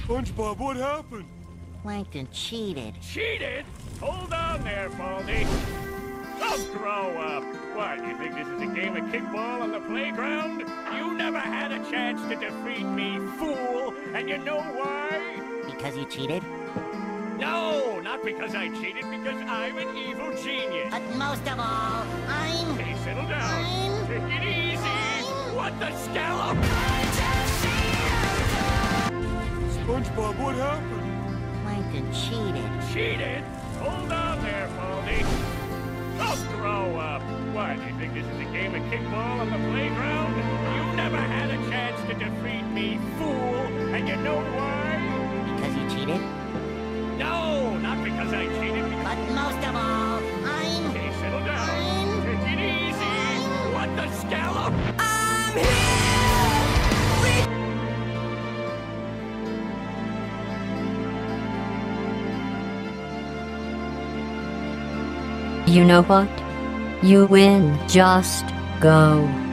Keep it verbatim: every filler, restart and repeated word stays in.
SpongeBob, what happened? Plankton cheated. Cheated? Hold on there, Baldy. Don't grow up. What, you think this is a game of kickball on the playground? You never had a chance to defeat me, fool! And you know why? Because you cheated? No, not because I cheated, because I'm an evil genius. But most of all, I'm... Hey, settle down. I'm... Take it easy. I'm... What the scallop? SpongeBob, what happened? Plankton cheated. Cheated? Hold on there, Baldy. Don't grow up. What, you think this is a game of kickball on the playground? You never had a chance to defeat me, fool. And you know why? Because you cheated? No, not because I cheated. Because... But most of all, I'm... Okay, settle down. I'm... Take it easy. I'm... What the scallop? I'm here! You know what? You win. Just go.